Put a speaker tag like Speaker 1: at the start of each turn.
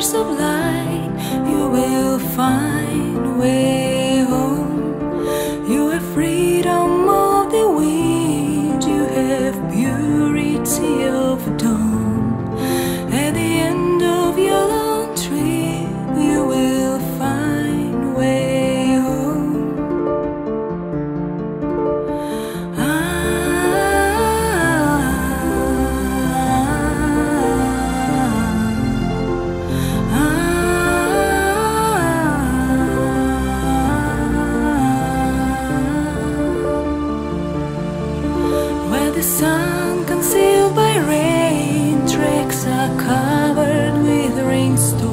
Speaker 1: source of light, you will find way home. You have freedom of the wind, you have purity of dawn. At the end of your long trip, you will find way home. Where the sun concealed by rain, tracks are covered with rainstorms.